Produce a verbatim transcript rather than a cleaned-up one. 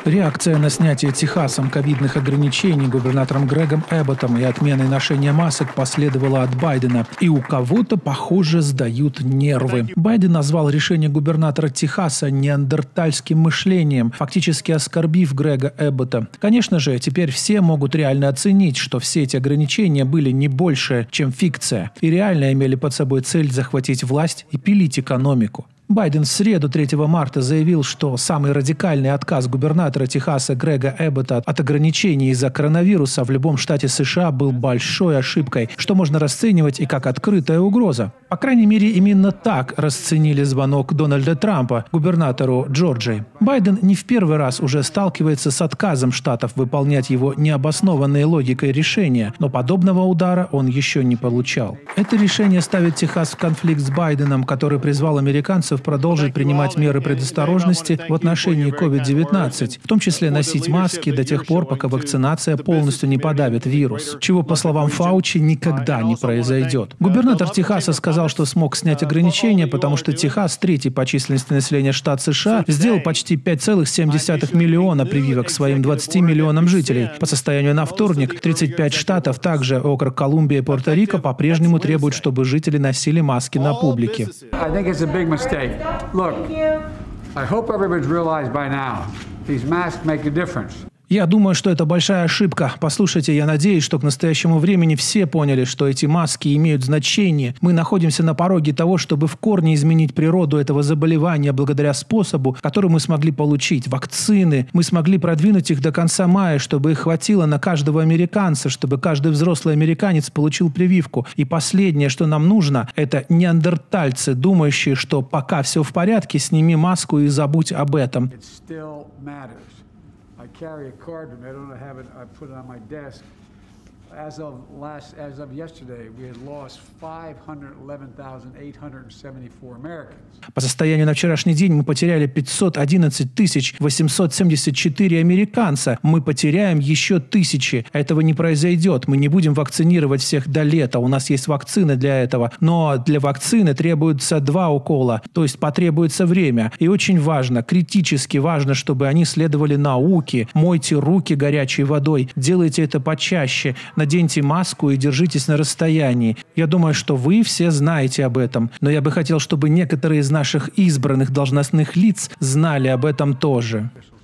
Реакция на снятие Техасом ковидных ограничений губернатором Грегом Эбботом и отменой ношения масок последовала от Байдена. И у кого-то, похоже, сдают нервы. Байден назвал решение губернатора Техаса неандертальским мышлением, фактически оскорбив Грега Эббота. Конечно же, теперь все могут реально оценить, что все эти ограничения были не больше, чем фикция, и реально имели под собой цель захватить власть и пилить экономику. Байден в среду третьего марта заявил, что самый радикальный отказ губернатора Техаса Грега Эббота от ограничений из-за коронавируса в любом штате США был большой ошибкой, что можно расценивать и как открытая угроза. По крайней мере, именно так расценили звонок Дональда Трампа губернатору Джорджии. Байден не в первый раз уже сталкивается с отказом штатов выполнять его необоснованной логикой решения, но подобного удара он еще не получал. Это решение ставит Техас в конфликт с Байденом, который призвал американцев продолжить принимать меры предосторожности в отношении ковид девятнадцать, в том числе носить маски до тех пор, пока вакцинация полностью не подавит вирус, чего, по словам Фаучи, никогда не произойдет. Губернатор Техаса сказал, что смог снять ограничения, потому что Техас, третий по численности населения штат США, сделал почти пять целых семь десятых миллиона прививок своим двадцати миллионам жителей. По состоянию на вторник, тридцать пять штатов, также округ Колумбия и Пуэрто-Рико, по-прежнему требуют, чтобы жители носили маски на публике. Look, I hope everybody's realized by now, these masks make a difference. Я думаю, что это большая ошибка. Послушайте, я надеюсь, что к настоящему времени все поняли, что эти маски имеют значение. Мы находимся на пороге того, чтобы в корне изменить природу этого заболевания благодаря способу, который мы смогли получить. Вакцины. Мы смогли продвинуть их до конца мая, чтобы их хватило на каждого американца, чтобы каждый взрослый американец получил прививку. И последнее, что нам нужно, это неандертальцы, думающие, что пока все в порядке, сними маску и забудь об этом. I carry a card, but I don't have it. I put it on my desk. As of last, as of yesterday, we had lost five hundred eleven thousand eight hundred seventy-four Americans. По состоянию на вчерашний день мы потеряли пятьсот одиннадцать тысяч восемьсот семьдесят четыре американца. Мы потеряем еще тысячи. Этого не произойдет. Мы не будем вакцинировать всех до лета. У нас есть вакцины для этого. Но для вакцины требуется два укола. То есть потребуется время. И очень важно, критически важно, чтобы они следовали науке. Мойте руки горячей водой. Делайте это почаще. Наденьте маску и держитесь на расстоянии. Я думаю, что вы все знаете об этом. Но я бы хотел, чтобы некоторые из наших избранных должностных лиц знали об этом тоже.